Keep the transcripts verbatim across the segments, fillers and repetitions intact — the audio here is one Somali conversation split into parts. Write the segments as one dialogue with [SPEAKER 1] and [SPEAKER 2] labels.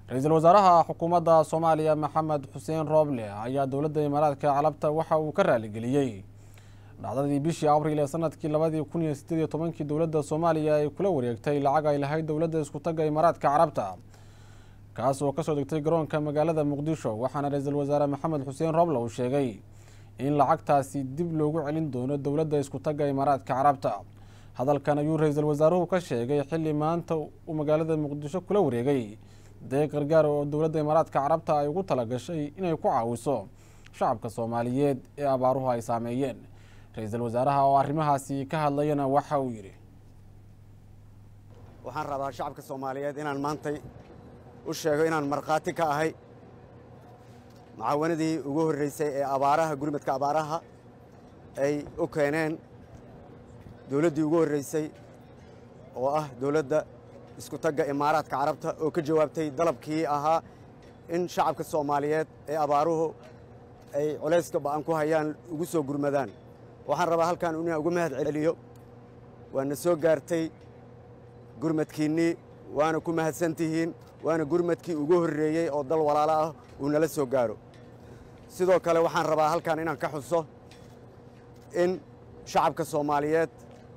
[SPEAKER 1] رئيس الوزراء حكومة الصومالية محمد حسين روبلي ayaa dowladda Imaaraadka Carabta waxa uu ka raali geliyay dhacdadii bishii Abriil ee sanadkii labada kun iyo siddeed iyo toban dowladda Soomaaliya ay kula wareegtay lacag ay lahayd dowladda isku tagga Imaaraadka Carabta kaas oo ka soo degtay garoonka magaalada Muqdisho waxaana ra'iisul wasaare Maxamed Xuseen Roble uu sheegay in lacagtaasi dib loogu celin doono dowladda isku tagga Imaaraadka Carabta hadalkan ayuu ra'iisul wasaaruhu ka sheegay xilli maanta uu magaalada Muqdisho kula wareegay deeq gargaar oo dowladda Imaaraadka Carabta ay ugu talagashay inay ku caawiso shacabka Soomaaliyeed ee abaaruhu ay saameeyeen ra'iisul wasaaraha oo arrimahaasi ka hadlayna waxa uu yiri
[SPEAKER 2] waxaan rabaa shacabka Soomaaliyeed inaan maanta u sheego inaan marqaati ka ahay macaawanadii ugu horeysay ee abaaraha gurmadka abaaraha ay u keeneen dowladdii ugu horeysay oo ah dowladda isku tagga Imaaraadka Carabta oo ka jawaabtay dalabkii ahaa in shacabka Soomaaliyeed ee abaaruhu ay culayska baan ku hayaan ugu soo gurmadaan waxaan rabaa halkan inaan ugu mahad celiyo waana soo gaartay gurmadkiinii waana ku mahadsantihiin waana gurmadkii ugu horeeyay oo dal walaalo ah uu nala soo gaaro sidoo kale waxaan rabaa halkan inaan ka xuso in shacabka Soomaaliyeed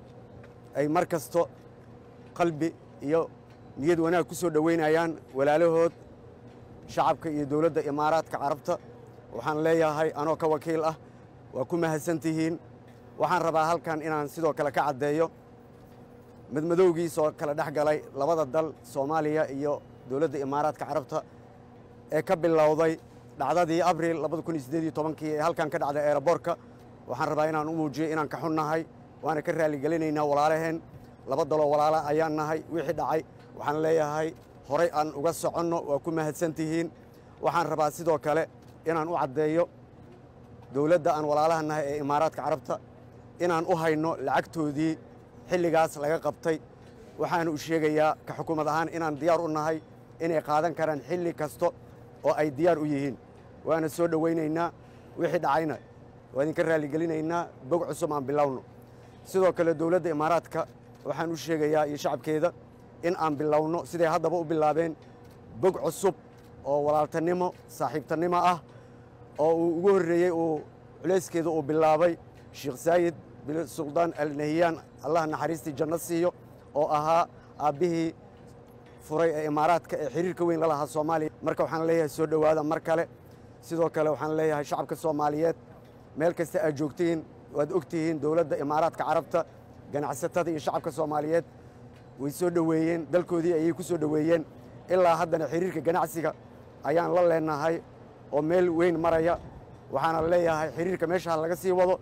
[SPEAKER 2] ay markasto qalbi iyo niyad wanaag ku soo dhaweynayaan walaalahood shacabka iyo dowladda Imaaraadka Carabta waxaan leeyahay anoo ka wakiil ah waa ku mahadsantihiin waxaan rabaa halkan inaan sidoo kale ka cadeeyo madmadowgiisa oo kala dhaxgalay labada dal Soomaaliya iyo dowladda Imaaraadka Carabta ee ka bilowday dhacdadii Abriil labada kun iyo siddeed iyo toban ee halkan ka dhacday airportka waxaan rabaa inaan u muujiyo inaan ka xunnahay waana ka raali gelinaynaa walaalaheen laba dalo walaala ayaan nahay wixii dhacay waxaan leeyahay horay aan uga soconno waa ku mahadsantihiin waxaan rabaa sidoo kale inaan u cadeeyo dowladda aan walaalaha nahay ee Imaaraadka Carabta inaan u hayno lacagtoodii xilligaas laga qabtay waxaan u sheegayaa ka xukuumad ahaan inaan diyaar u nahay inay qaadan karaan xilli kasto oo ay diyaar u yihiin waana soo dhaweynaynaa wixii dhacayna waa idinka raali gelinaynaa bog cusub aan bilowno sidoo kale dowladda Imaaraadka waxaan u sheegayaa iyo shacabkeeda in aan bilowno siday haddaba u bilaabeen bog cusub oo walaaltanimo saaxiibtanimo ah oo uu ugu horeeyay uu culeyskeeda uu bilaabay Sheekh Saayid bin Sultan Al Nahyan Allah naxariistii janno siiyo oo ahaa aabihii furay ee Imaaraadka ee xiriirka weyn la lahaa Soomaaliya marka waxaan leeyahay soo dhawaada mar kale sidoo kale waxaan leeyahay shacabka Soomaaliyeed meel kasta aad joogtiin waad ogtihiin dowladda Imaaraadka Carabta ganacsatada iyo shacabka Soomaaliyeed way soo dhaweeyeen dalkoodii ayay ku soo dhaweeyeen ilaa haddana xiriirka ganacsiga ayaan la leenahay oo meel weyn maraya waxaana leeyahay xiriirka meesha laga sii wado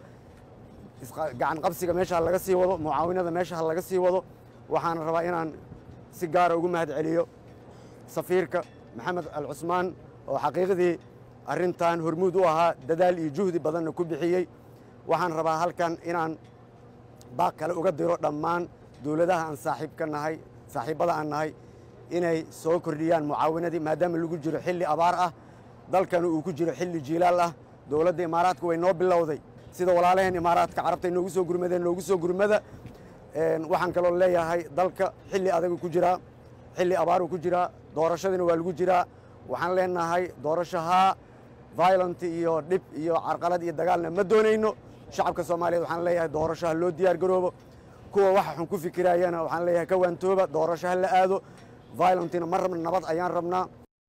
[SPEAKER 2] gacan qabsiga meesha laga sii wado mucaawinada meesha laga sii wado waxaan rabaa inaan si gaar ah ugu mahad celiyo safiirka Maxamed Al Cusmaan oo xaqiiqdii arrintan hormuud u ahaa dadaal iyo juhdi badan ku bixiyay waxaan rabaa halkan inaan baaq kale uga diro dhammaan dowladaha aan saaxiibka nahay saaxiibada aan nahay inay soo kordhiyaan mucaawinadii maadaama lagu jiro xilli abaar ah dalkan uu ku jiro xilli jiilaal ah dowladda Imaaraadka way noo bilowday sida walaalaheen Imaaraadka Carabta inoogu soo gurmadeen noogu soo gurmada een waxaan kaloo leeyahay dalka xilli adag ku jira xilli abaar ku jira doorashadina waa lagu jira waxaan leenahay doorashaha violent iyo dib iyo carqalad iyo dagaalna ma doonayno shacabka Soomaaliyeed waxaan leeyahay doorashaha loo diyaar garoobo kuwa waxa xun ku fikirayana waxaan leeyahay ka waantooba doorashaha la aado violentina marna nabad ayaan rabnaa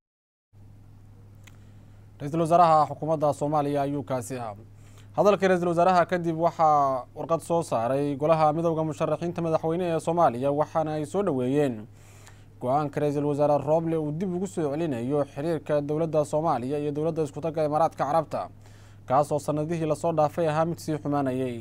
[SPEAKER 1] ra'iisul wasaaraha xukuumadda Soomaaliya ayuu kaasi ah hadalka ra'iisul wasaaraha kadib waxa warqad soo saaray golaha midowga musharaxiinta madaxweynaha ee Soomaaliya waxaana ay soo dhaweeyeen go'aanka ra'iisul wasaare Roble uu dib ugu soo celinayo xiriirka dowladda Soomaaliya iyo dowladda isku tagga Imaaraadka Carabta kaas oo sanadihii la soo dhaafay ahaa mid sii xumaanayay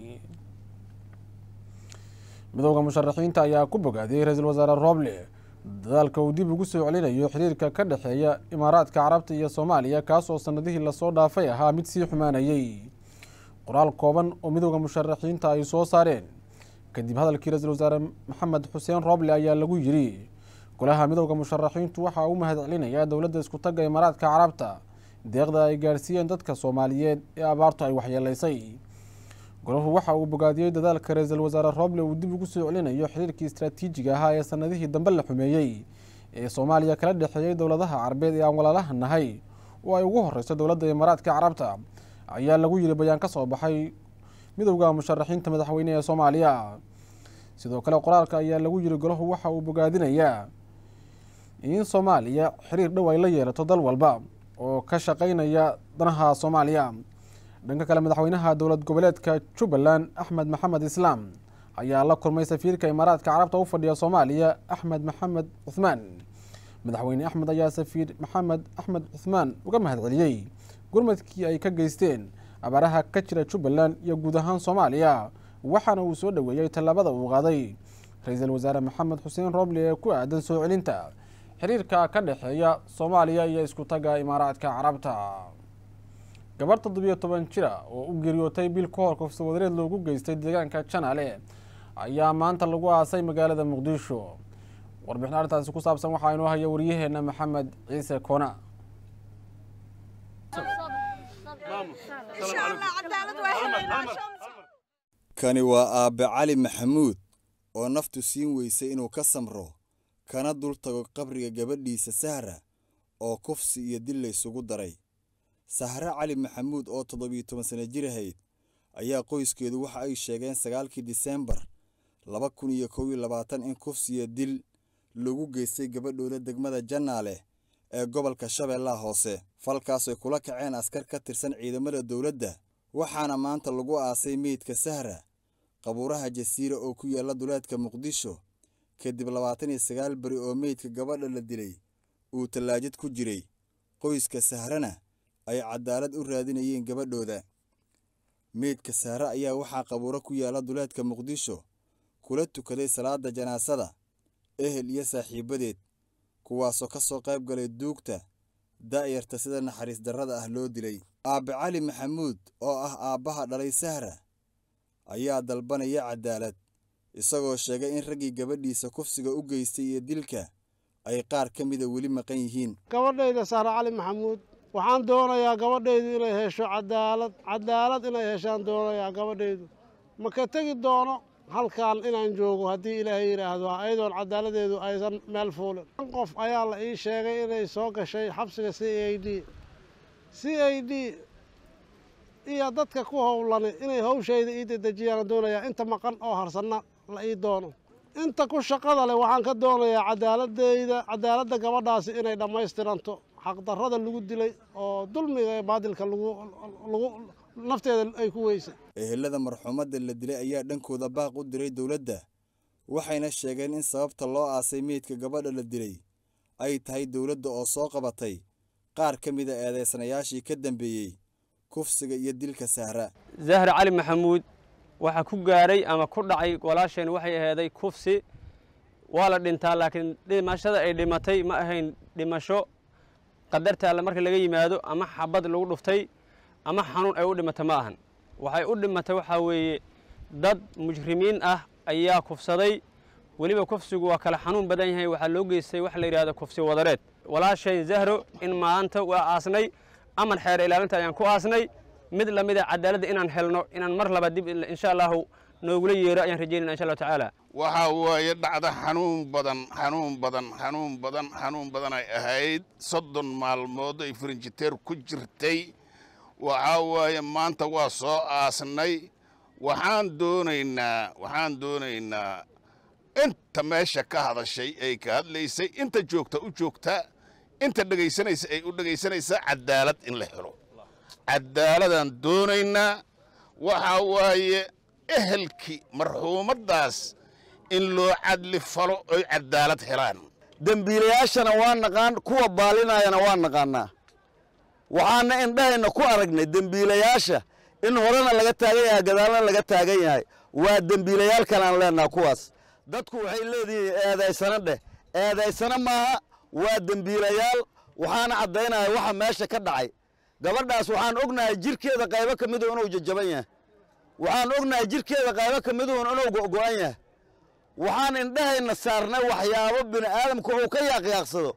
[SPEAKER 1] midowga musharaxiinta ayaa ku bogaadiyay ra'iisul wasaare Roble dadaalka uu dib ugu soo celinayo xiriirka ka dhaxeeya Imaaraadka Carabta iyo Soomaaliya kaas oo sanadihii la soo dhaafay ahaa mid sii xumaanayay qoraal kooban oo midowga musharaxiinta ay soo saareen kadib hadalkii ra'iisul wasaare Maxamed Xuseen Roble ayaa lagu yiri golaha midowga musharaxiintu waxa uu mahad celinayaa dowladda isku tagga Imaaraadka Carabta deeqda ay gaarsiiyeen dadka Soomaaliyeed ee abaartu ay waxyeelaysay golahu waxa uu bogaadiyay dadaalka ra'iisul wasaare Roble uu dib ugu soo celinayo xiriirkii istiraatiijiga ahaa ee sanadihii dambe la xumeeyay ee Soomaaliya kala dhexeeyay dowladaha Carabeed ee aan walaalaha nahay oo ay ugu horeyso dowladda Imaaraadka Carabta ayaa lagu yiri bayaan ka soo baxay midowga musharaxiinta madaxweyne ee Soomaaliya. sidoo kale qoraalka ayaa lagu yiri golaha waxa uu bogaadinayaa in Soomaaliya xiriir dhow ay la yeelato dal walba oo ka shaqeynaya danaha Soomaaliya. dhanka kale madaxweynaha dowlad goboleedka Jubbaland Axmed Maxamed Islaam ayaa la kulmay safiirka Imaaraadka Carabta u fadhiya Soomaaliya Axmed Maxamed Uthman. madaxweyne Axmed ayaa safiir Maxamed Axmed Uthman uga mahadceliyay gurmadkii ay ka geysteen abaaraha ka jira Jubbaland iyo guud ahaan Soomaaliya, waxaana uu soo dhaweeyay tallaabada uu qaaday ra'iisul wasaare Maxamed Xuseen Roble ee ku aadan soo celinta xiriirka ka dhexeeya Soomaaliya iyo isku taga Imaaraadka Carabta. gabar toddoba iyo toban jir oo u geeriyootay bil ka hor kufsi wadareed loogu geystay deegaanka Janaale ayaa maanta lagu aasay magaalada Muqdisho. warbixin arrintaasi ku saabsan waxaa inoo haya wariyaheena Maxamed Ciise Koona.
[SPEAKER 3] kani waa aabe Cali Maxamuud oo naftu siin weysay inuu ka samro kana dul tago qabriga gabadhiisa Sahra oo kufsi iyo dil la isugu daray. Sahra Cali Maxamuud oo toddoba iyo toban sano jir ahayd ayaa qoyskeedu waxa ay sheegeen sagaalkii Diseembar laba kun iyo kow iyo labaatan in kufsi iyo dil lagu geystay gabadhooda degmada Janaale ee gobolka Shabeellaha Hoose. falkaas ay kula kaceen askar ka tirsan ciidamada dawladda, waxaana maanta lagu aasay meydka Sahra qabuuraha Jasiira oo ku yaala duleedka Muqdisho kadib labaatan iyo sagaal bari oo meydka gabadha la dilay uu talaajid ku jiray. qoyska Sahrana ay cadaalad u raadinayeen gabadhooda. meydka Sahra ayaa waxaa qabuuro ku yaala duleedka Muqdisho kula tukaday salaada janaasada ehel iyo saaxiibadeed, kuwaasoo ka soo qayb galay duugta daayarta sida naxariis darrada ah loo dilay. aabe Cali Maxamuud oo ah aabbaha dhalay Sahra ayaa dalbanaya cadaalad, isagoo sheegay in raggii gabadhiisa kufsiga u geystay iyo dilka ay qaar ka mida weli maqan yihiin.
[SPEAKER 4] gabadhayda Sahra Cali Maxamuud waxaan doonayaa gabadhaydu inay hesho cadaalad cadaalad inay heshaan doonayaa gabadhaydu ma ka tegi doono halkaan inaan joogo haddii Ilaahay yiraahdo ayadoon cadaaladeedu aysan meel fuulin. qof ayaa la ii sheegay inay soo gashay xabsiga C I D C I D iyo dadka ku howlan inay hawshayda ii dedejiyaan doonayaa inta maqan oo harsanna la ii doono. inta ku shaqada leh waxaan ka doonayaa cadaaladeyda cadaaladda gabadhaasi inay dhammaystiranto xaqdarrada lagu dilay oo dulmiga ee baadilka lagu lagu nafteeda ay ku weysay.
[SPEAKER 3] ehelada marxuumadda la dilay ayaa dhankooda baaq u diray dawladda, waxayna sheegeen in sababta loo aasay meydka gabadha la dilay ay tahay dawladda oo soo qabatay qaar ka mid ah eedeysanayaashii ka dambeeyey kufsiga iyo dilka Sahra.
[SPEAKER 5] Zahra Cali Maxamuud waxa ku gaaray ama ku dhacay walaasheen waxay ahayd kufsi, waa la dhintaa laakiin dhimashada ay dhimatay ma ahayn dhimasho qadarta alle marka laga yimaado ama xabad lagu dhuftay ama xanuun ay u dhimatay ma ahan. waxay u dhimatay waxa weeye dad mujrimiin ah ayaa kufsaday. weliba kufsigu waa kala xanuun badan yahay, waxaa loo geystay wax la yiraahdo kufsi wadareed. walaashay Zahro in maanta waa aasnay amar xeer ilaalinta ayaan ku aasnay, mid lamid ah cadaaladda inaan helno inaan mar laba dib insha Allah noogula yeero ayaan rajaynaynaa insha Allah tacaala.
[SPEAKER 6] waxa waaye dhacda xanuun badan xanuun badan xanuun badan xanuun badan ay ahayd soddon maalmood ay frinjiteer ku jirtay. waxa waaye maanta waa soo aasnay. waxaan doonaynaa waxaan doonaynaa inta meesha ka hadashay ay ka hadlaysay, inta joogta u joogta, inta dhagaysanaysa ay u dhagaysanaysa cadaalad in la helo. cadaaladaan doonaynaa. waxa waaye ehelkii marxuumaddaas in loo cadli falo oy cadaalad helaan.
[SPEAKER 7] dembiilayaashana waa naqaan, kuwa baalinayana waa naqaanaa. waxaana indhahayna ku aragnay dembiilayaasha in horena laga taagan yahay gadaalna laga taagan yahay. waa dembiilayaal kalaan leenaha kuwaas. dadku waxay leedihiin eedaysana dheh, eedaysana maaha, waa dembiilayaal. waxaana caddaynaya waxa meesha ka dhacay. gabadhaas waxaan ognahay jirkeeda qaybo ka midu inuu jajaban yahay. waxaan ognahay jirkeeda qaybo ka midu inuu go'go'an yahay. waxaan indhahayna saarnay waxyaabo bini aadamku uu ka yaaqyaaqsado.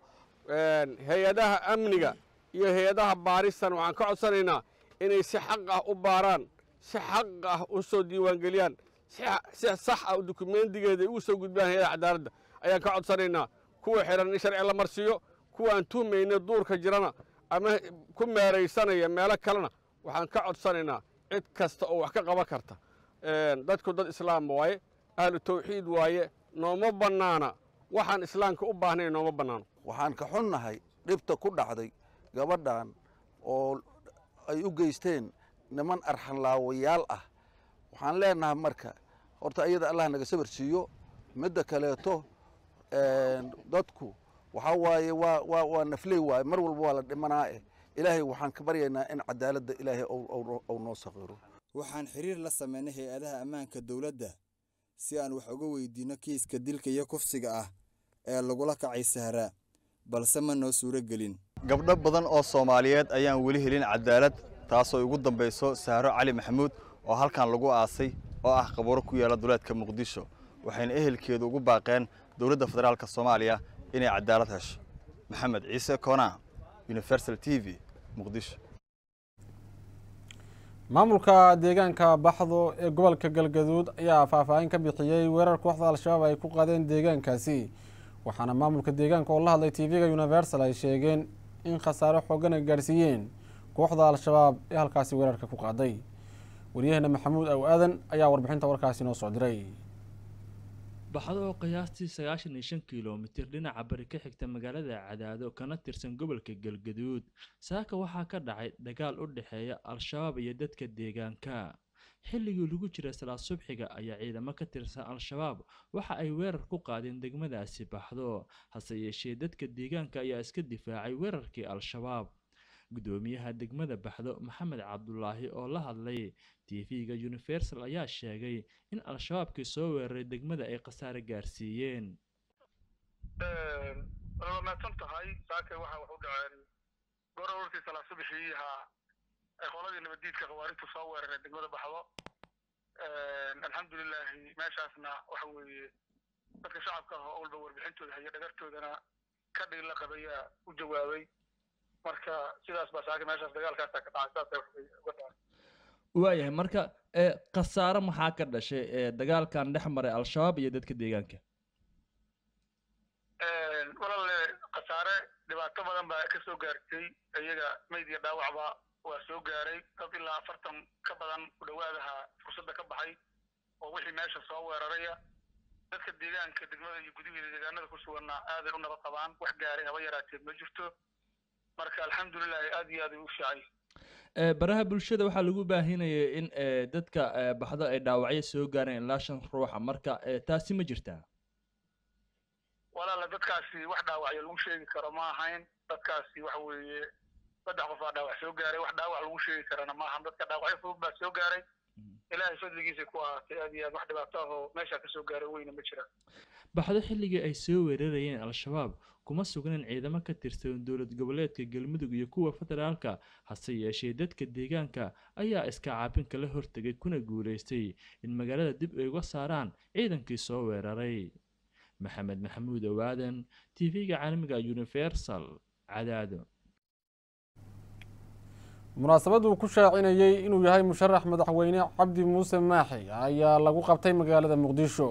[SPEAKER 8] hay-adaha amniga iyo hay-adaha baaristan waxaan ka codsanaynaa inay si xaq ah u baaraan, si xaq ah u soo diiwaangeliyaan, si sax ah dukumentigeeda ugu soo gudbaan hay-adaha cadaaladda ayaan ka codsanaynaa. kuwa xiran in sharci la marsiiyo kuwa aan tuumayna duurka jirana ama ku meeraysanaya meelo kalena waxaan ka codsanaynaa cid kasta oo wax ka qaban karta dadku dad islaam waaye ahlu tawxiid waaye nooma bannaana waxaan islaamka u baahnayn nooma bannaano
[SPEAKER 7] waxaan ka xunnahay dhibta ku dhacday gabadhan oo ay u geysteen niman arxanlaawayaal ah waxaan leenahay marka horta iyada allah naga sabar siiyo midda kaleeto dadku waxa waaye waa waa waa nafley waaye mar walba waa la dhimanaa eh ilaahay waxaan ka baryaynaa in cadaaladda ilaahay uu noo saqiiro
[SPEAKER 3] waxaan xiriir la sameynay hay'adaha ammaanka dawladda si aan wax uga weydiino kiiska dilka iyo kufsiga ah ee lagula kacay Sahra balse ma noo suuro gelin
[SPEAKER 9] gabdho badan oo Soomaaliyeed ayaan weli helin cadaalad taasoo ugu dambayso Sahro Cali Maxamuud oo halkan lagu aasay oo ah qabuuro ku yaala duleedka Muqdisho waxayna ehelkeedu ugu baaqeen dawladda federaalka Soomaaliya inay cadaalad hesho Maxamed Ciise Koona Universal T V Muqdisho
[SPEAKER 1] maamulka deegaanka Baxdo ee gobolka Galgaduud ayaa faahfaahin ka bixiyay weerar kooxda Al-Shabaab ay ku qaadeen deegaankaasi waxaana maamulka deegaanka oo la hadlay T V-ga Universal ay sheegeen in khasaare xooggan ay gaarsiiyeen kooxda Al-Shabaab ee halkaasi weerarka ku qaaday wariyahana Maxamuud Aw Aadan ayaa warbixinta warkaasi noo soo diray
[SPEAKER 10] Baxdo oo qiyaastii sagaashan iyo shan kiiloomitir dhinaca bari ka xigta magaalada Cadaado kana tirsan gobolka Galgaduud saaka waxaa ka dhacay dagaal u dhaxeeya Al-Shabaab iyo dadka deegaanka xilligii lagu jiray salaad subaxiga ayaa ciidamo ka tirsan Al-Shabaab waxa ay weerar ku qaadeen degmadaasi Baxdo hase yeeshee dadka deegaanka ayaa iska difaacay weerarkii Al-Shabaab gudoomiyaha degmada Baxdo Maxamed Cabdullaahi oo la hadlay T V-ga Universal ayaa sheegay in Al-Shabaabkii soo weeraray degmada ay khasaare gaarsiiyeen
[SPEAKER 11] ee lama tantahay saaka waxa wax u dhaceen gorowrtii salaad subaxiiha ay qoladii nabadiidka qawaarintu soo weeraray degmada Baxdo ee alxamdulillah meeshaasna waxa weeye dadka shacabka ah oo walba warbixintooda hay dhagartoodana ka dhig la qabaya u jawaabay marka sidaas baa saaka meeshaas dagaalkaas ka dhacay saas ay uga dhacay
[SPEAKER 10] waayahay marka ee khasaare maxaa ka dhashay ee dagaalkan dhex maray Al-Shabaab iyo dadka deegaanka
[SPEAKER 11] ee walaal khasaare dhibaato badan baa ka soo gaartay iyaga meediya dhaawacba waa soo gaaray dad ilaa afartan ka badan u dhawaadaha fursadda ka baxay oo wixii meesha soo weeraraya dadka deegaanka degmada iyo gudiga deegaanada ku suganna aad ay u nabad qabaan wax gaaray haba yaraatee ma jirto marka alxamdulillah aad iyo aad u shacay
[SPEAKER 10] ee baraha bulshada waxa lagu baahinayay in dadka Baxdo ay dhaawacyo soo gaareen ilaa shan ruux marka taasi ma jirtaa
[SPEAKER 11] walaal dadkaasi wax dhaawacyo lagu sheegi karo ma ahayn dadkaasi waxa weeye saddex qof aa dhaawac soo gaaray wax dhaawac lagu sheegi karana ma ahan dadka dhaawacyo fudud baa soo gaaray ilaahay fadligiisa ku ahaatay aad iyo aad wax dhibaato ah oo meesha ka soo gaaray weyna ma jiraan
[SPEAKER 10] Baxdo xilligii ay soo weerarayeen Al-Shabaab kuma sugnayn ciidamo ka tirsan dawlad goboleedka Galmudug iyo kuwa federaalka hase yeeshee dadka deegaanka ayaa iska caabin kala hortagay kuna guuleystay in magaalada dib ay uga saaraan ciidankii soo weeraray Maxamed Maxamuud Aw Aadan T V-ga caalamiga Universal Cadaado
[SPEAKER 1] munaasabadu ku shaacinayay inuu yahay musharax madaxweyne Cabdi Muuse Maaxi ayaa lagu qabtay magaalada Muqdisho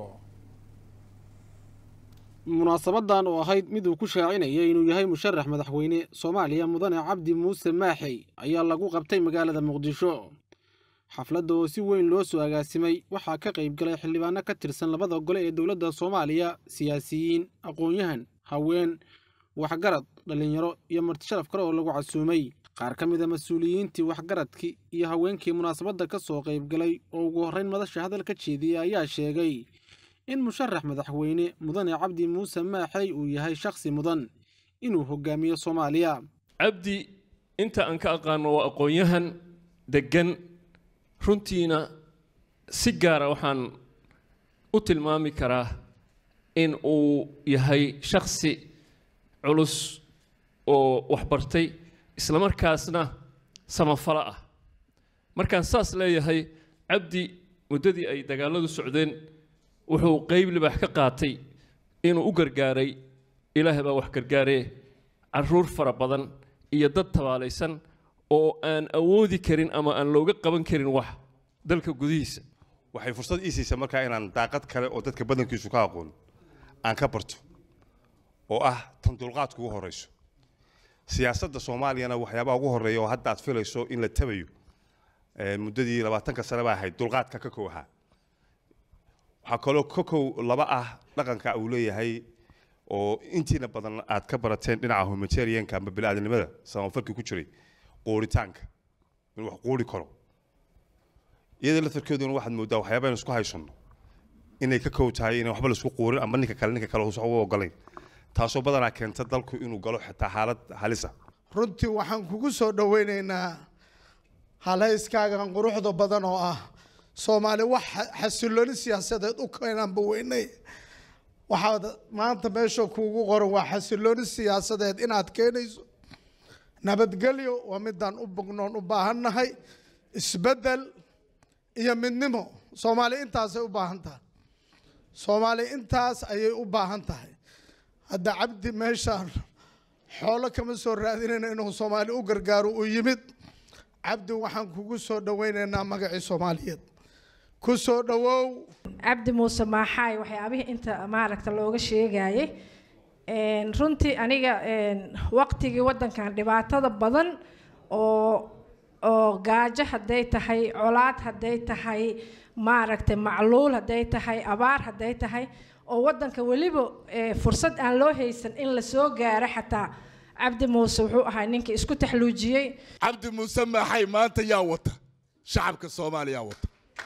[SPEAKER 1] munaasabadan oo ahayd mid uu ku shaacinayay inuu yahay musharax madaxweyne Soomaaliya mudane Cabdi Muuse Maaxi ayaa lagu qabtay magaalada Muqdisho xafladda oo si weyn loo soo agaasimay waxaa ka qayb galay xildhibaano ka tirsan labada gole ee dawladda Soomaaliya siyaasiyiin aqoon-yahan haween waxgarad dhalinyaro iyo marti sharaf kale oo lagu casuumay qaar ka mid ah mas'uuliyiintii waxgaradkii iyo haweenkii munaasabadda ka soo qayb galay oo ugu horreyn madasha hadal ka jeediyay ayaa sheegay in musharax madaxweyne mudane Cabdi Muuse Maaxi uu yahay shakhsi mudan inuu hogaamiyo Soomaaliya
[SPEAKER 12] Cabdi inta aan ka aqaano waa aqoon-yahan degan runtiina si gaar ah waxaan u tilmaami karaa in uu yahay shakhsi culus oo wax bartay isla markaasna samafala ah markaan saas leeyahay Cabdi muddadii ay dagaaladu socdeen wuxuu qayb libax ka qaatay inuu u gargaaray ilaahay baa wax gargaaree caruur fara badan iyo dad tabaalaysan oo aan awoodi karin ama aan looga qaban karin wax dalka gudihiisa
[SPEAKER 13] waxay fursad ii siisay markaa inaan daaqad kale oo dadka badankiisu ka aqoon aan ka barto oo ah tan dulqaadku ugu horeyso siyaasadda Soomaaliyana waxyaabaha ugu horeeya oo hadda aad filayso in la tabayo ee muddadii labaatanka sano baa ahayd dulqaadka ka kooxa waxa kaloo ka koow laba ah dhaqanka uu leeyahay oo intiina badan aad ka barateen dhinaca humanitarianka ama bini'aadanimada samafalka ku jiray qooritaanka in wax qoori karo iyada la tarkeeduna waxaad moodaa waxyaabaha isku haysano inay ka koow tahay in waxba la isku qoorin ama ninka kale ninka kale uu soo ogolayn taasoo badanaa keenta dalku inuu galo xitaa xaalad halis ah
[SPEAKER 14] runtii waxaan kugu soo dhaweynaynaa halhayskaagan quruxda badan oo ah Soomaali wax xasilooni siyaasadeed u keenanba weynay waxaad maanta meesha kuugu qoran waa xasilooni siyaasadeed inaad keenayso nabadgelyo waa midaan u bognoon u baahannahay isbedel iyo midnimo Soomaali intaas ay u baahan tahay Soomaali intaas ayay u baahan tahay hadda cabdi meeshaan xoolo kama soo raadinayna inuu Soomaali u gargaaro u yimid cabdi waxaan kugu soo dhaweynaynaa magacii Soomaaliyeed ku soo dhawow
[SPEAKER 15] cabdi muuse maaxay waxyaabihii inta maaragta looga sheegayay een runtii aniga een waqtigii wadankan dhibaatada badan oo oo gaajo haday tahay colaad haday tahay maaragta macluul haday tahay abaar haday tahay oo wadanka waliba fursad aan loo haysan in la soo gaaro xataa cabdi muuse wuxuu ahaa ninka isku taxluujiyay
[SPEAKER 16] cabdi muuse maaxay maanta yaa wata shacabka Soomaaliya wata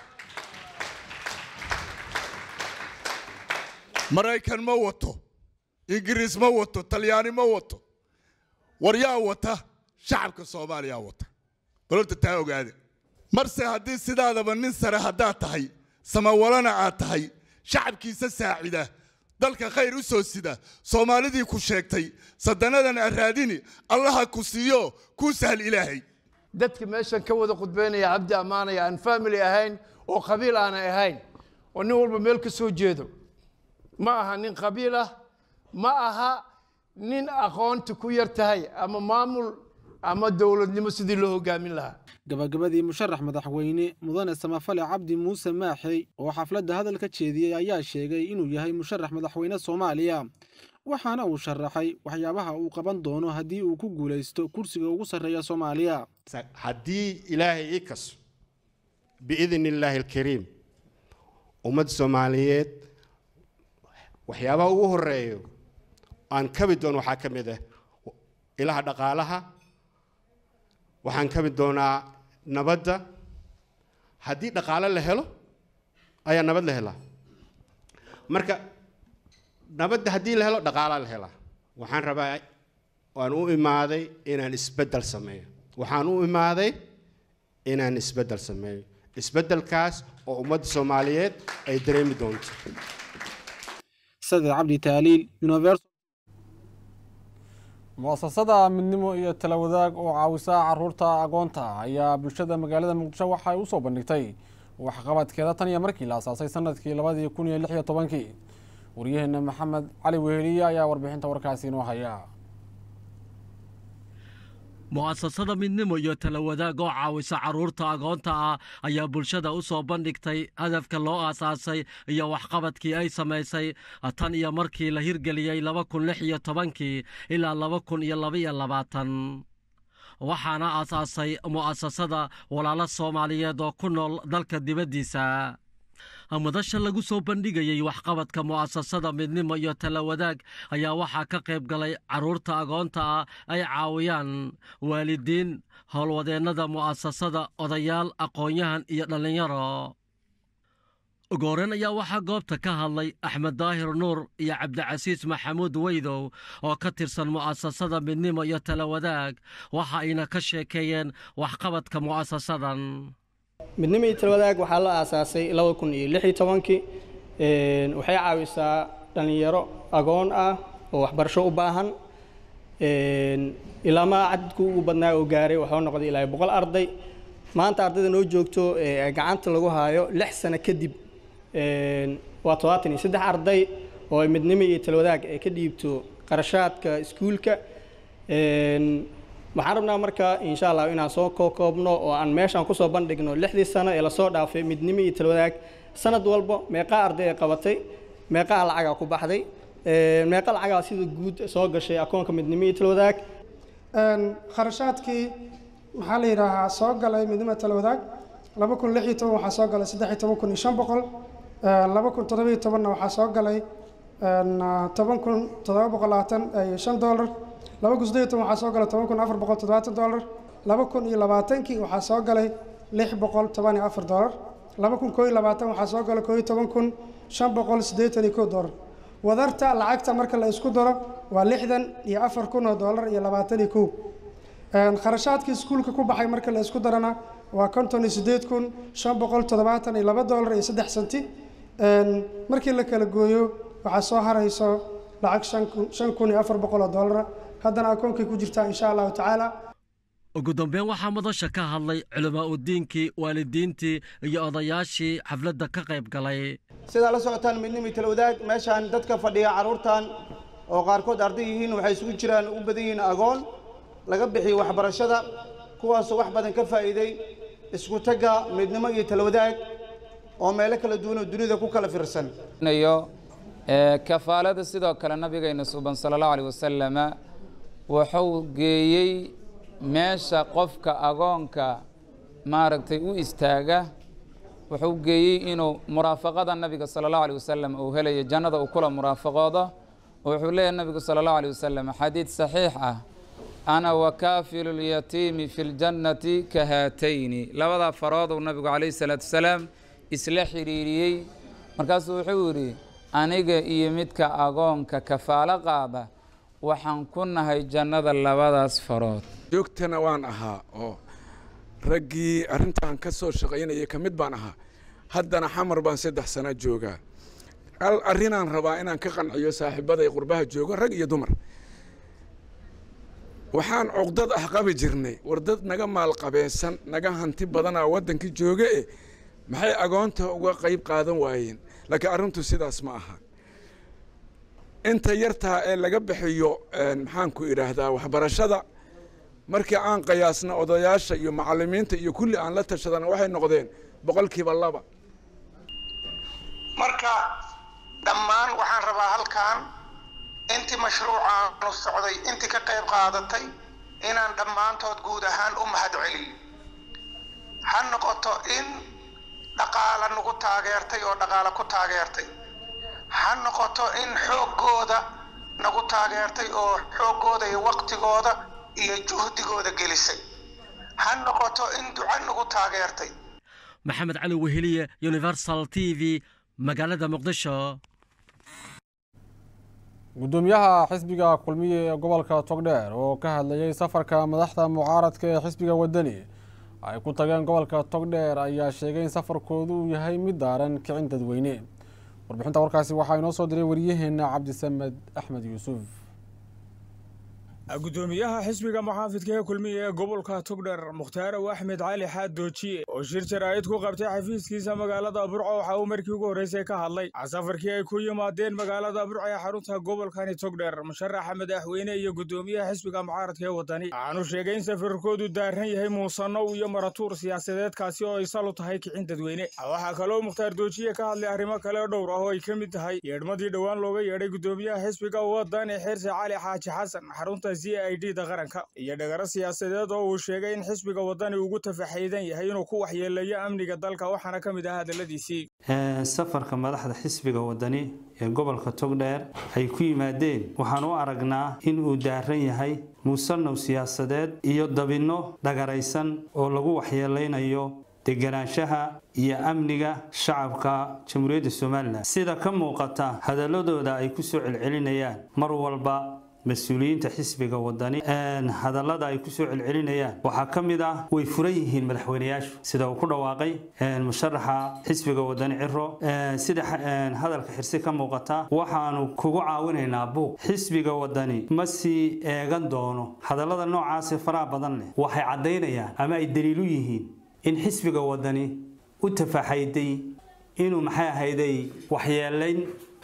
[SPEAKER 16] Maraykan ma wato Ingiriis ma wato Talyaani ma wato war yaa wata shacabka Soomaaliya wata balanta taa ogaade marse haddii sidaadaba nin sare haddaad tahay samawalana aad tahay shacabkiisa saacida dalka khayr u soo sida Soomaalidii ku sheegtay sadanadan araadini allaha ku siiyo ku sahal ilaahay
[SPEAKER 17] dadka meeshan ka wada qudbeynaya cabdi amaanaya aan family ahayn oo qabiil aan ahayn oo nin walba meel ka soo jeedo ma aha nin qabiil ah ma aha nin aqoonta ku yar tahay ama maamul ama dawladnimo sidii loo hogaamin lahaa
[SPEAKER 1] gabagabadii musharax madaxweyne mudane samafale cabdi muuse maaxey oo xafladda hadal ka jeediyay ayaa sheegay inuu yahay musharax madaxweyne Soomaaliya waxaana uu sharaxay waxyaabaha uu qaban doono haddii uu ku guuleysto kursiga ugu sareeya Soomaaliya
[SPEAKER 18] haddii ilaahay i kaso biidhnillaahi alkariim ummad Soomaaliyeed waxyaabaha ugu horeeyo aan kabi doono waxaa ka mid ah ilaha dhaqaalaha waxaan kabi doonaa nabadda haddii dhaqaale la helo ayaa nabad la helaa marka nabadda haddii la helo dhaqaale la helaa waxaan rabaa waan u imaaday inaan isbeddel sameeyo waxaan u imaaday inaan isbeddel sameeyo isbeddelkaas oo ummadda Soomaaliyeed ay dareemi doonto
[SPEAKER 1] سيد عبد تاليل يونيفرسال مؤسسة midnimo iyo tala wadaag oo caawisa caruurta aqoonta ayaa bulshada magaalada Muqdisho waxay u soo bandhigtay wax qabadkeeda tan iyo markii la asaasay sanadkii laba kun iyo lix iyo toban wariyaheenna Maxamed Cali Weheliya ayaa warbixinta warkaasi inoo haya
[SPEAKER 19] mu'asasada midnimo iyo tala wadaag oo caawisa caruurta aqoonta ah ayaa bulshada u soo bandhigtay hadafka loo aasaasay iyo waxqabadkii ay samaysay tan iyo markii la hirgeliyay laba kun lix iyo toban ilaa laba kun iyo laba iyo labaatan waxaana aasaasay mu'asasada walaalo Soomaaliyeed oo ku nool dalka dibadiisa madasha lagu soo bandhigayay waxqabadka mu'asasada midnimo iyo tala wadaag ayaa waxaa ka qayb galay caruurta aqoonta ah ay caawiyaan waalidiin howlwadeennada mu'asasada odayaal aqoon-yahan iyo dhalinyaro gooreen ayaa waxaa goobta ka hadlay Axmed Daahir Nuur iyo Cabdicasiis Maxamuud Weydow oo ka tirsan mu'asasada midnimo iyo tala wadaag waxa ayna ka sheekeeyeen waxqabadka mu'asasadan
[SPEAKER 20] midnimo iyo tala wadaag waxaa la aasaasay laba kun iyo lix iyo toban een waxay caawisaa dhalinyaro aqoon ah oo waxbarasho u baahan een ilaa ma cadku ugu badnaa oo gaaray waxa noqday ilaa boqol arday maanta ardayda noo joogto ee gacanta lagu haayo lix sano kadib een waa todobaatan iyo saddex arday oo midnimo iyo tala wadaag ay ka dhiibto qarashaadka iskuulka een waxaan rabnaa marka insha Allah inaan soo koobno oo aan meeshan ku soo bandhigno lixdii sano ee la soo dhaafay midnimo iyo tala wadaag sanad walba meeqa arday ay qabatay meeqa lacag ku baxday meeqa lacagaa sida guud soo gashay akoonka midnimo iyo talwadaag
[SPEAKER 21] kharashaadkii maxaa la yidhaahaa soo galay midnimo talwadaag laba kun lix iyo toban waxaa soo galay saddex iyo toban kun iyo shan boqol laba kun toddoba iyo tobanna waxaa soo galay toban kun toddoba boqol labaatan iyo shan doolar laba kun siddeed iyo toban waxaa soo galay toban kun afar boqol toddobaatan doolar laba kun iyo labaatankii waxaa soo galay lix boqol toban iyo afar doolar laba kun koo iyo labaatan waxaa soo galay koo iyo toban kun shan boqol siddeetan iyo kow doolar wadarta lacagta marka la isku daro waa lixdan iyo afar kun oo doolar iyo labaatan iyo kow kharashaadkii iskuulka ku baxay marka la isku darana waa konton iyo siddeed kun shan boqol toddobaatan iyo laba doolar iyo saddex senti markii la kala gooyo waxaa soo harayso lacag shan kun iyo afar boqol oo doolara haddana akoonkay ku jirtaa insha allahu tacaala
[SPEAKER 19] ugu dambeyn waxaa madasha ka hadlay culamaa udiinkii waalidiintii iyo odayaashii xafladda ka qayb galay
[SPEAKER 22] sidaa la socotaan midnimo talwadaag meeshaan dadka fadhiya carruurtan oo qaarkood arday yihiin waxay isugu jiraan u badan yihiin agoon laga bixiyo waxbarashada kuwaasoo wax badan ka faa'iiday isku tagga midnimo iyo talwadaag oo meelo kala duwan oo dunida ku kala fiirsan
[SPEAKER 23] kafaalada sidoo kale nabigeena suuban sala allahu alayhi wasalama wuxuu geeyey meesha qofka agoonka maaragtay u istaaga wuxuu geeyey inuu muraafaqada nabiga sala allahu alayhi wasalam uu helayo jannada uu kula muraafaqoodo wuxuu leeyahay nabigu sala allahu alayhi wasalam xadiid saxiix ah ana wakaafilu lyatiimi fi ljannati ka haatayni labadaa farooduu nabigu calayhi salaatu wasalaam isla xiriiriyey markaasuu wuxuu yidhi aniga iyo midka agoonka kafaalo qaada waxaan ku nahay jannada labadaas farood
[SPEAKER 24] joogtana waan ahaa oo raggii arrintan ka soo shaqaynayay ka mid baan ahaa haddana xamar baan saddex sano joogaa hal arrinaan rabaa inaan ka qanciyo saaxiibaday qurbaha jooga rag iyo dumar waxaan cuqdad ah qabi jirnay war dad naga maalqabeensan naga hanti badanaa waddankii jooga eh maxay agoonta uga qayb qaadan waayeen laakiin arrintu sidaas ma aha inta yartaa ee laga bixiyo maxaan ku idhaahdaa waxbarashada markii aan qiyaasna odayaasha iyo macallimiinta iyo kulli aan la tashadana waxay noqdeen boqolkiiba laba
[SPEAKER 11] marka dhammaan waxaan rabaa halkan intii mashruucaanu socday intii ka qayb qaadatay inaan dhammaantood guud ahaan u mahadceliyo ha noqoto in dhaqaala nagu taageertay oo dhaqaala ku taageertay ha noqoto in xooggooda nagu taageertay oo xooggooda iyo waqtigooda iyo juhdigooda gelisay ha noqoto in duco nagu taageertay
[SPEAKER 19] maxamed cali weheliye universal t v magaalada muqdisho
[SPEAKER 1] gudoomiyaha xisbiga kulmiye ee gobolka togdheer oo ka hadlayay safarka madaxda mucaaradka ee xisbiga wadani ay ku tageen gobolka togdheer ayaa sheegay in safarkoodu uu yahay mid daaran kicin dadweyne warbixinta warkaasi waxaa inoo soo diray wariyaheena cabdisamed axmed yuusuf
[SPEAKER 25] gudoomiyaha xisbiga muxaafidka ee kulmiye ee gobolka togdheer mukhtaar axmed cali xaad doojiye oo shir jaraa'id ku qabtay xafiiskiisa magaalada burco waxa uu markii ugu horreysay ka hadlay safarkii ay ku yimaadeen magaalada burco ee xarunta gobolkani togdheer musharaxa madaxweyne iyo gudoomiyaha xisbiga mucaaradka ee wadani waxaanu sheegay in safarkoodu daaran yahay muusano iyo maratuur siyaasadeedkaasi oo ay sal u tahay kicin dadweyne waxaa kaloo mukhtaar doojiye ka hadlay arrimo kale dhowr ah oo ay ka mid tahay yeedhmadii dhowaan looga yeedhay gudoomiyaha xisbiga wadani xirsi cali xaaji xasan xarunta c I D da qaranka iyo dhagaro siyaasadeed oo uu sheegay in xisbiga wadani ugu tafaxaydan yahay inuu ku waxyeeleeyo amniga dalka waxaana ka mid ah hadaladiisii
[SPEAKER 26] safarka madaxda xisbiga wadani ee gobolka togdheer ay ku yimaadeen waxaan u aragnaa in uu daaran yahay muusanow siyaasadeed iyo dabinno dhagaraysan oo lagu waxyeeleynayo deganaanshaha iyo amniga shacabka jamhuuriyadda somalilan sida ka muuqata hadaladooda ay ku soo celcelinayaan mar walba mas-uuliyiinta xisbiga wadani hadallada ay ku soo celcelinayaan waxaa ka mid ah way furan yihiin madaxweyneyaashu sida uu ku dhawaaqay musharaxa xisbiga wadani ciro sida hadalka xirsi ka muuqata waxaanu kugu caawinaynaa buuq xisbiga wadani ma sii eegan doono hadallada noocaasi faraha badan leh waxay caddaynayaan ama ay daliilu yihiin in xisbiga wadani u tafaxayday inuu maxay ahayday waxyeelayn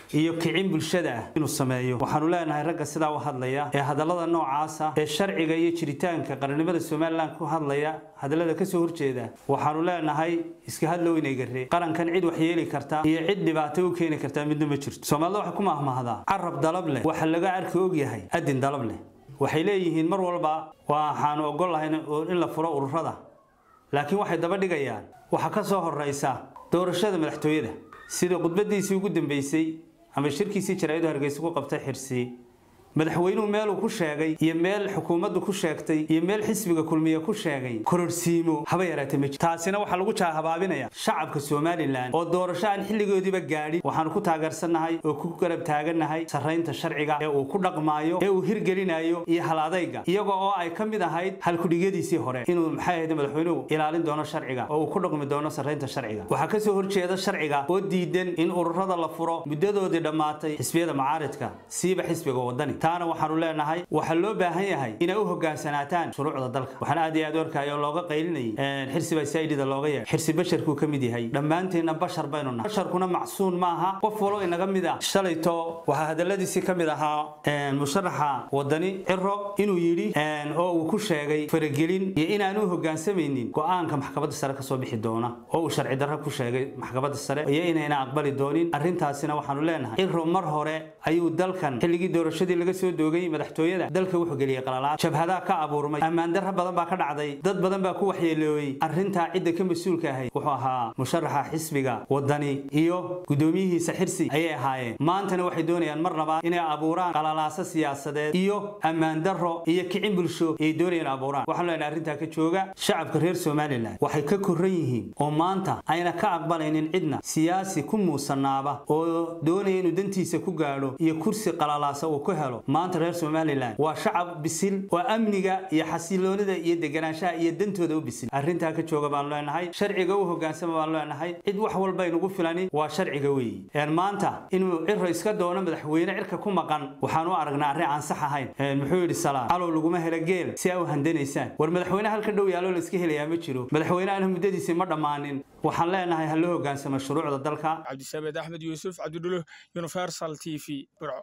[SPEAKER 26] iyo kicin bulshada ah inuu sameeyo waxaanu leenahay ragga sidaa u hadlaya ee hadallada noocaas ah ee sharciga iyo jiritaanka qarannimada Soomaaliland ku hadlaya hadallada ka soo horjeeda waxaanu leenahay iska hadlow inay garee qarankan cid wax yeeli karta iyo cid dhibaato u keeni karta midna ma jirto Soomaalida waxa ku mahmahada carab dalab leh waxa laga arki og yahay adin dalab leh waxay leeyihiin mar walba waxaanu ogolahay in la furo ururada laakiin waxay daba dhigayaan waxa ka soo horeysa doorashada madaxtooyada sida khudbadiisii ugu dambeysay ama shirkiisii jaraa'id Hargeysa ku qabtay xirsi madaxweynuhu meel uu ku sheegay iyo meel xukuumaddu ku sheegtay iyo meel xisbiga kulmiye ku sheegay kororsiimo haba yaraatay ma jirto taasina waxa lagu jaahabaabinaya shacabka Soomaaliland oo doorasho aan xilligoodiiba gaadhin waxaan ku taageersanahay oo ku garab taaganahay sareynta sharciga ee uu ku dhaqmaayo ee uu hirgelinayo iyo halaadayga iyaga oo ay ka mid ahayd hal ku dhigadiisii hore inuu maxay ahayd madaxweynuhu ilaalin doono sharciga oo uu ku dhaqmi doono sareynta sharciga waxa ka soo horjeeda sharciga oo diidan in ururada la furo muddadoodii dhamaatay xisbiyada mucaaradka siiba xisbiga wadani taana waxaanu leenahay waxa loo baahan yahay inay u hoggaansanaataan shuruucda dalka waxaan aad iyo aad u arkayo looga qaylinay xirsiba saydida looga yeeray xirsi basharku ka mid yahay dhammaanteena bashar baynu nahay basharkuna macsuun maaha qof walo inaga mid ah shalayto waxa hadaladiisi ka mid ahaa musharaxa wadani ciro inuu yiri oo uu ku sheegay faragelin iyo inaan u hoggaansamaynin go'aanka maxkamadda sare ka soo bixi doona oo uu sharci darro ku sheegay maxkamadda sare iyo inayna aqbali doonin arrintaasina waxaanu leenahay ciro mar hore ayuu dalkan xilligii doorashadii laga soo doogay madaxtooyada dalka wuxuu galiyay qalalaad jabhada ka abuurmay amaan darro badan baa ka dhacday dad badan baa ku waxyeelooyay arrinta cidda ka mas'uulka ahayd wuxuu ahaa musharaxa xisbiga wadani iyo gudoomiyihiisa xirsi ayay ahaayeen maantana waxay doonayaan mar labaad inay abuuraan qalalaasa siyaasadeed iyo amaan darro iyo kicin bulsho ay doonayaan abuuraan waxaan leenahay arrinta ka jooga shacabka reer Soomaaliland waxay ka korran yihiin oo maanta ayna ka aqbalaynin cidna siyaasi ku muusanaaba oo doonaya inuu dantiisa ku gaadho iyo kursi qalalaasa uu ku helo maanta reer Soomaaliland waa shacab bisil oo amniga iyo xasiloonida iyo deganaanshaha iyo dantooda u bisil arrinta ka jooga baan leenahay sharciga uu hoggaansamo baan leenahay cid wax walba inagu filani waa sharciga weey een maanta inuu ciro iska doono madaxweyne cirka ku maqan waxaan u aragnaa arrin aan sax ahayn een muxuu yiri salaam alo laguma hela geel si ay u handanaysaan war madaxweyne halka dhow yaalo la iska helayaa ma jiro madaxweynaha muddadiisa ma dhamaanin waxaan leenahay hal loo hoggaansamo shuruucda dalka
[SPEAKER 25] Cabdisamed Axmed Yuusuf Cabdidulo Universal T V Burco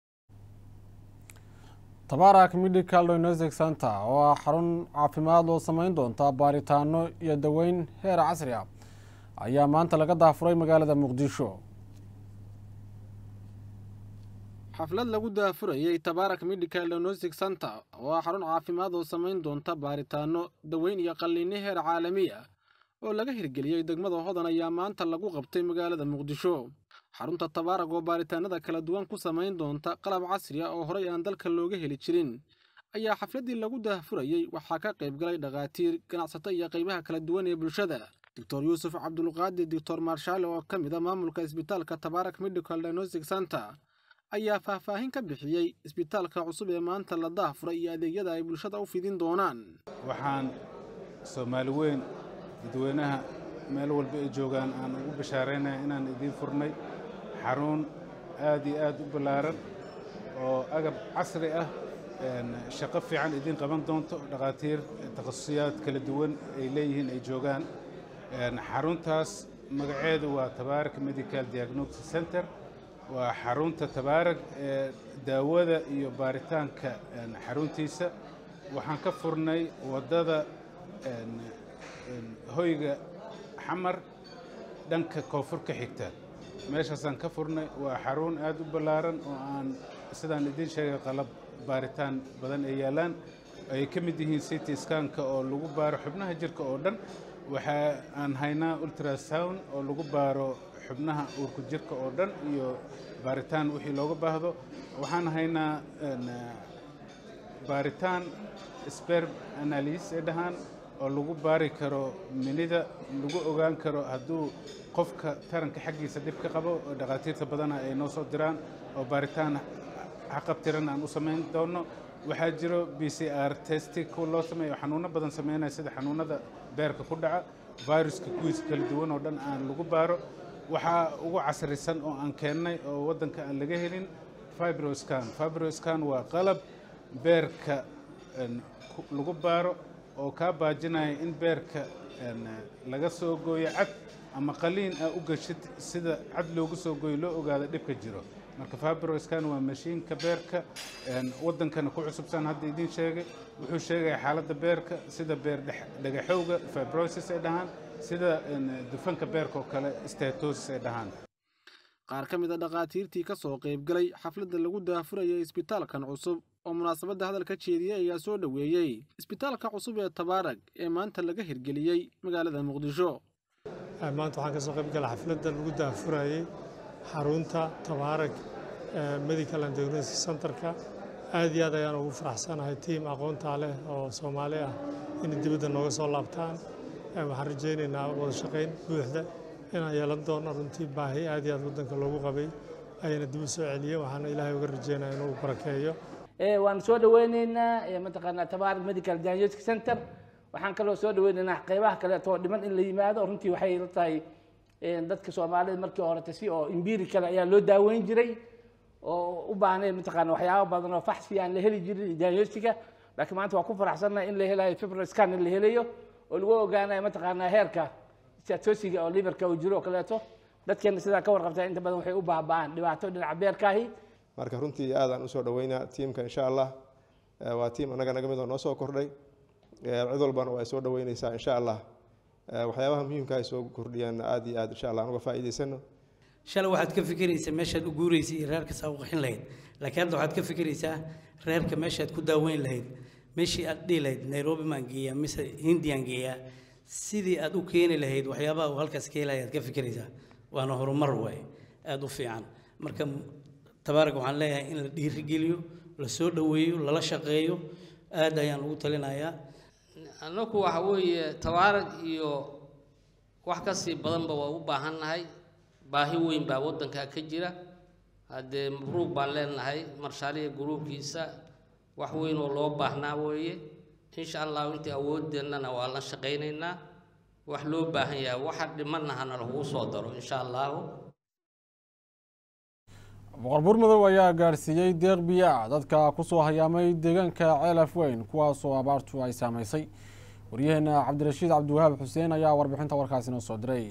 [SPEAKER 1] Tabarak Medical Diagnostic Center oo xarun caafimaad oo sameyn doonta baaritaano iyo daweyn heer casri ah ayaa maanta laga daafuray magaalada Muqdisho xaflad lagu daafurayay Tabarak Medical Diagnostic Center oo xarun caafimaad oo sameyn doonta baaritaano daweyn iyo qalliin heer caalami ah oo laga hirgeliyay degmada Hodan ayaa maanta lagu qabtay magaalada Muqdisho xarunta Tabarak oo baaritaanada kala duwan ku sameyn doonta qalab casri ah oo horay aan dalka looga heli jirin ayaa xafladii lagu daafurayay waxa ka qayb galay dhaqaatiir ganacsato iyo qaybaha kala duwan ee bulshada Doctor Yusuf Abdulqaadir Doctor Marshall oo kamid ah maamulka isbitaalka Tabarak Medical Diagnostic Center ayaa faahfaahin ka bixiyay isbitaalka cusub ee maanta la daafuray iyo adeegyada ay bulshada u fidin doonaan
[SPEAKER 2] waxaan Soomaali weyn dadweynaha meel walba ay joogaan aan ugu bashaareynaa inaan idin furnay xarun aad iyo aad u ballaaran oo agab casri ah shaqo fiican idin qaban doonto dhaqaatiir takhasusiyaad kala duwan ay leeyihiin ay joogaan xaruntaas magaceedu waa Tabarak Medical Diagnostic Center waa xarunta Tabarak ee daawada iyo baaritaanka xaruntiisa waxaan ka furnay wadada hoyga xamar dhanka koonfurka xigta meeshaasaan ka furnay waa xarun aad u ballaaran oo aan sidaan idin sheegay qalab baaritaan badan ay yaalaan ay ka mid yihiin C T scanka oo lagu baaro xubnaha jirka oo dhan waxa aan haynaa ultrasound oo lagu baaro xubnaha uurku jirka oo dhan iyo baaritaan wixii looga baahdo waxaan haynaa baaritaan sperm analysis ee dhahan oo lagu baari karo minida lagu ogaan karo hadduu qofka taranka xaggiisa dib ka qabo oo dhaqaatiirta badana ay noo soo diraan oo baaritaan xaqabtiran aan u samayn doono waxaa jiro B C R testing ku loo sameeyo xanuuno badan sameynaya sida xanuunada beerka ku dhaca viruska kuwiisa kala duwan oo dhan aan lagu baaro waxaa ugu casrisan oo aan keennay oo waddanka aan laga helin fibroscan fibroscan waa qalab beerka lagu baaro oo ka baajinaya in beerka laga soo gooyo cad ama qaliin aa u gashid sida cad loogu soo gooyo loo ogaado dhibka jiro marka fibroscan waa mashiinka beerka wadankana ku cusubsan hadda idin sheegay wuxuu sheegay xaaladda beerka sida beer dhagaxowga fibrosis ay dhahaan sida dufanka beerka oo kale stenosis ay dhahaan
[SPEAKER 1] qaar ka mid ah dhaqaatiirtii ka soo qayb galay xafladda lagu daafurayay isbitaalkan cusub oo munaasabadda hadalka jeediyay ayaa soo dhaweeyay isbitaalka cusub ee Tabaarag ee maanta laga hirgeliyay magaalada Muqdisho
[SPEAKER 3] maanta waxaan ka soo qayb galay xafladda lagu daafurayay xarunta Tabaarag Medical and Diagnostic Center-ka aad iyo aad ayaan ugu faraxsanahay tiim aqoonta leh oo Soomaali ah in dibadda nooga soo laabtaan waxaan rajaynaynaa wada shaqayn buuxda inaan yeelan doono runtii baahi aad iyo aad waddanka loogu qabay ayana dib u soo celiyay waxaana ilaahay uga rajaynayaa inuu barakeeyo
[SPEAKER 4] waan soo dhaweynaynaa mataqaanaa Tabaarag Medical Diagnostic Center waxaan kaloo soo dhaweynaynaa qaybaha kale oo dhiman in la yimaado runtii waxay la tahay dadka Soomaaliyeed markii hore si oo empirical ayaa loo daaweyn jiray oo u baahnay mataqaanaa waxyaabo badan oo faxsi aan la heli jirin diagnostica laakiin maanta waa ku faraxsanahay in la helayo fibroscan in la helayo oo lagu ogaanayo mataqaanaa heerka stenosis oo liverka uu jiro kaleeto dadkeena sidaa ka warqabtaa inta badan waxay u baaba'aan dhibaato dhinaca beerkaahi
[SPEAKER 5] marka runtii aad aan u soo dhaweynaa tiimka insha Allah waa tiim anaga naga mid oo noo soo kordhay cid walbana waa soo dhaweynaysaa insha Allah waxyaabaha muhiimka ah soo kordhiyaan aad iyo aad insha Allah uga faa'iideysano
[SPEAKER 6] shalay waxaad ka fikiraysaa meeshaad u guuraysay iyo reerka saa u qaxin lahayd laakiin hadda waxaad ka fikiraysaa reerka meeshaad ku daaweyn lahayd meeshii aad dhihi lahayd Nairobi maan geeyaa mise Hindiyan geeyaa sidii aad u keeni lahayd waxyaabaha uu halkaas ka helayaad ka fikiraysaa waana horumar waay aad u fiican marka Tabaarag waxaan leeyahay in la dhiirigeliyo la soo dhaweeyo lala shaqeeyo aad ayaan ugu talinayaa
[SPEAKER 7] annagu waxa weeye Tabaarag iyo wax ka sii badanba waa u baahannahay baahi weyn baa waddanka ka jira hadee mabruuq baan leenahay marshaaliga gruubkiisa wax weyn oo loo baahnaa weeye insha Allah intii awoodeennana waa la shaqeynaynaa wax loo baahan yahay waxa dhimanahana lagu soo daro insha Allah
[SPEAKER 1] boqor Buurmadow ayaa gaarsiiyay deeq biyo dadka ku soo hayaamay deegaanka Ceelaf Weyn kuwaas oo abaartu ay saameysay wariyahana Cabdirashiid Cabdiwahaab Xuseen ayaa warbixinta warkaasi noo soo diray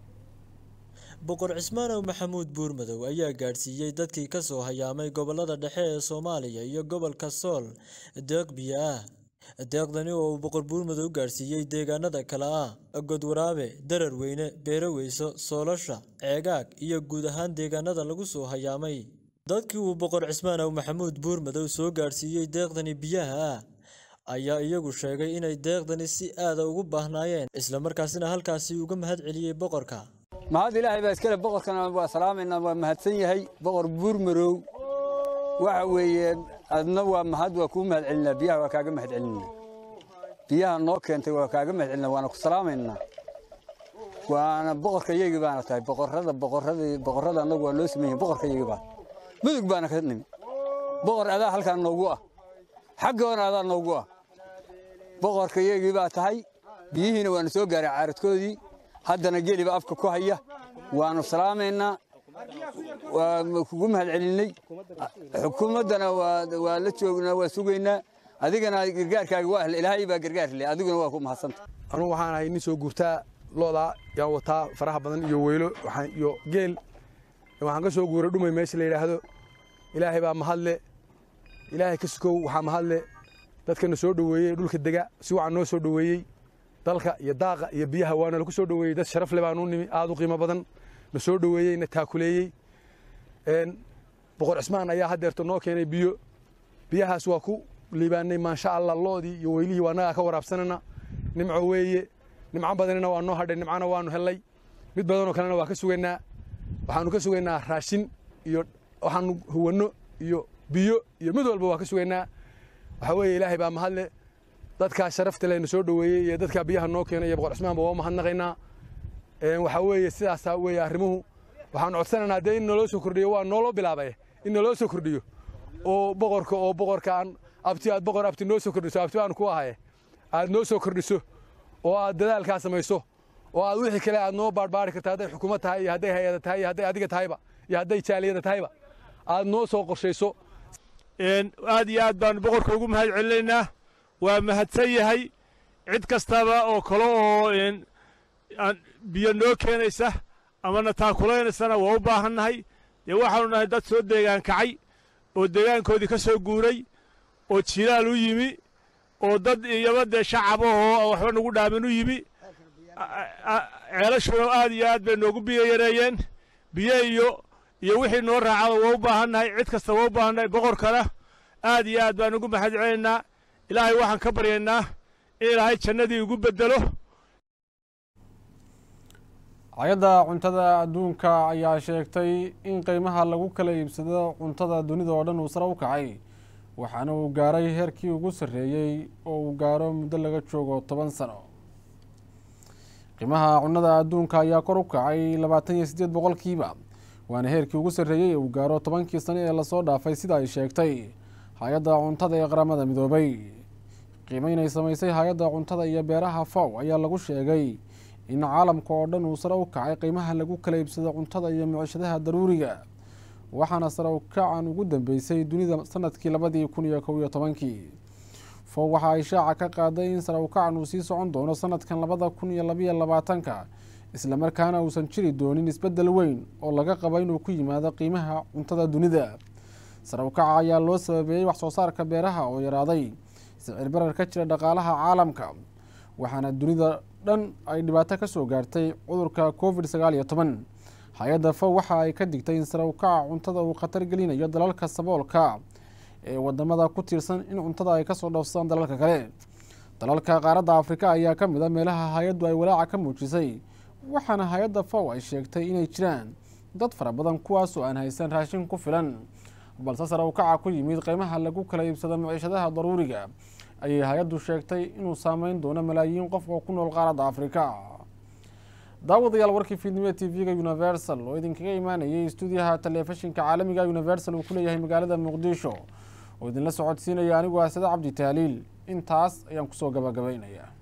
[SPEAKER 8] boqor Cismaan Maxamuud Buurmadow ayaa gaarsiiyay dadkii ka soo hayaamay gobolada dhexe ee Soomaaliya iyo gobolka Sool deeq biyo ah deeqdani oo boqor Buurmadow gaarsiiyay deegaanada kala ah Godwaraabe Dararweyne Beeroweyso Soolasha Ceegaag iyo guud ahaan deegaanada lagu soo hayaamay dadkii uu boqor Cismaan Maxamuud Buurmadow soo gaarsiiyay deeqdani biyaha ah ayaa iyagu sheegay inay deeqdani si aad ugu baahnaayeen isla markaasina halkaasi uga mahad celiyay boqorka
[SPEAKER 27] mahad ilaahay baa iskale boqorkana waa salaamayna waa mahadsan yahay boqor Buurmadow waxa weeye adna waa mahad waa ku mahad celinaa biyaha waa kaaga mahad celinaa biyaha noo keentay waa kaaga mahad celinaa waana ku salaamayna waana boqorka iyaga baana tahay boqorrada boqorrada boqorrada anagu waa loo sameeyay boqorka iyaga baa mudug baana ka nimi boqor adaa halkaan noogu ah xaggoona adaa noogu ah boqorka iyaga baa tahay biyihiina waana soo gaaray caaradkoodii haddana geliba afka ku haya waanu salaamayna waa kugu mahad celinay xukuumaddana waa la joognaa waa sugaynaa adigana gargaarkaaga waa ilaahay baa gargaar leh adiguna waa ku mahadsanta
[SPEAKER 28] anugu waxaan ahay nin soo guurtaa looda yaa wataa faraha badan iyo weylo waxaan iyo geel waxaan ka soo guuray dhumay meesha la yidhaahdo ilaahay baa mahadle ilaahay ka sukow waxaa mahadle dadkana soo dhoweeyey dhulka dega si wacan noo soo dhoweeyey dalka iyo daaqa iyo biyaha waana lagu soo dhoweeyey dad sharaf leh baan u nimi aad u qiimo badan na soo dhoweeyey na taakuleeyey boqor Cismaan ayaa hadeerto noo keenay biyo biyahaas waa ku liibaanay maasha Allah loodii iyo weylihii waanaga ka waraabsanana nimco weeye nimco badanina waa noo hadhay nimcana waanu helay mid badan oo kalena waa ka sugaynaa waxaanu ka sugaynaa raashin iyo waxaanu huwano iyo biyo iyo mid walba waa ka sugaynaa waxa weeye ilaahay baa mahadle dadka sharafta leh soo dhoweeyay iyo dadka biyaha noo keenay boqor Cismaan waa mahadnaqaynaa een waxa weeye sidaas weeye arrimuhu waxaan codsanaynaa in naloo soo kordhiyo waa noo bilaabay in naloo soo kordhiyo oo boqorka oo boqorka aan abti aad boqor abti noo soo kordhiso abti aan ku ahay aad noo soo kordhiso oo aad dadaalka samayso oo aad wixii kale aad noo baarbaari kartaa haday xukuumad tahay iyo haday hay'ad tahay iyo haday adiga tahayba iyo haday jaaliyada tahayba aad noo soo qorshayso
[SPEAKER 29] een aad iyo aad baan boqorka ugu mahad celinaynaa waa mahadsan yahay cid kastaba oo kale oo een aan biyo noo keenaysa ama na taakulaynayana waa u baahannahay dee waxaanu nahay dad soo deegaan kacay oo deegaankoodii ka soo guuray oo jilaal u yimi oo dad iyaba dee shacabahoo waxba nagu dhaamin u yimi ceelashuna aad iyo aad bay noogu biyo yareeyeen biyo iyo iyo wixii noo raacaba waa u baahannahay cid kasta waa u baahannahay boqorkana aad iyo aad baan ugu mahad celinaynaa ilaahay waxaan ka baryaynaa in ilaahay jannadii ugu beddelo
[SPEAKER 1] hay-adda cuntada adduunka ayaa sheegtay in qiimaha lagu kala iibsado cuntada dunida oo dhan uu sare u kacay waxaana uu gaaray heerkii ugu sarreeyey oo uu gaaro muddo laga joogo toban sano qiimaha cunada adduunka ayaa kor u kacay labaatan iyo siddeed boqolkiiba waana heerkii ugu sarreeyey uu gaaro tobankii sano ee lasoo dhaafay sida ay sheegtay hay-adda cuntada ee qaramada midoobay qiimeynay samaysay hay-adda cuntada iyo beeraha faw ayaa lagu sheegay in caalamka oo dhan uu sare u kacay qiimaha lagu kala iibsado cuntada iyo micishadaha daruuriga waxaana sare u kacan ugu dambeysay dunida sanadkii labadii kun iyo kow iyo tobankii fow waxa ay shaaca ka qaaday in sare u kacan uu sii socon doono sanadkan labada kun iyo labiyo labaatanka islamarkaana uusan jiri doonin isbeddel weyn oo laga qabo inuu ku yimaado qiimaha cuntada dunida sare u kaca ayaa loo sababeeyey wax soo saarka beeraha oo yaraaday sicir barar ka jira dhaqaalaha caalamka waxaana dunida dhan ay dhibaato ka soo gaartay cudurka covid sagaal iyo toban hay-adda fow waxa ay ka digtay in sare u kaca cuntada uu khatar gelinayo dalalka saboolka ee wadamada ku tiirsan in cuntada ay kasoo dhoofsadaan dalalka kale dalalka qaaradda afrika ayaa ka mid a meelaha hay-addu ay walaaca ka muujisay waxaana hay-adda fow ay sheegtay inay jiraan dad fara badan kuwaasoo aan haysan raashin ku filan balse sare u kaca ku yimid qiimaha lagu kala iibsado miciishadaha daruuriga ayay hay-addu sheegtay inuu saameyn doono malaayiin qof oo ku nool qaaradda afrika daawadayaal warkii fiidnimo t v-ga universal oo idinkaga imaanayay stuudiyaha telefishinka caalamiga universal uu ku leeyahay magaalada muqdisho oo idinla socodsiinaya anigu ah sada cabdi taaliil intaas ayaan kusoo gabagabaynaya